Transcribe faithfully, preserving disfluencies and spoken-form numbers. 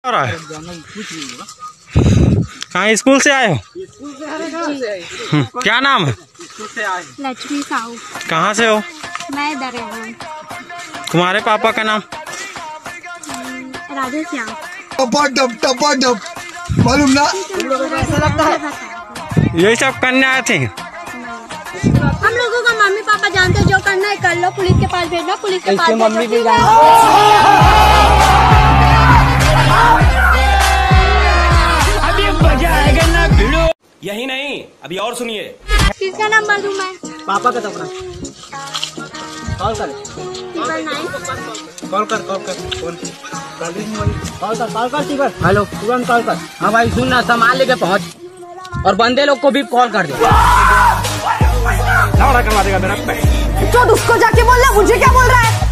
कहाँ स्कूल से आए हो? स्कूल से आए। क्या नाम है? स्कूल से आए। लक्ष्मी साहू। कहाँ से हो? मैं इधर हूँ। तुम्हारे पापा का नाम? राधे श्याम। टपा टप टपा टप मालूम ना। ऐसा लगता है यही सब करने आए थे। हम लोगों का मम्मी पापा जानते जो करना है कर लो, पुलिस के पास भेजना, पुलिस के पास मम्मी भी अभी मजा आएगा ना भिड़ो। यही नहीं अभी और सुनिए। किसका नंबर दूं मैं? पापा का तपना कॉल कर ट्रिपल नाइन। कॉल कर कॉल कर फोन कॉल कर कॉल कर टीबर। हेलो तुरंत कॉल कर। हाँ भाई सुन ना, सामान लेके पहुँच और बंदे लोग को भी कॉल कर दे। करवा देगा मेरा तो उसको जाके बोल रहा, मुझे क्या बोल रहा है?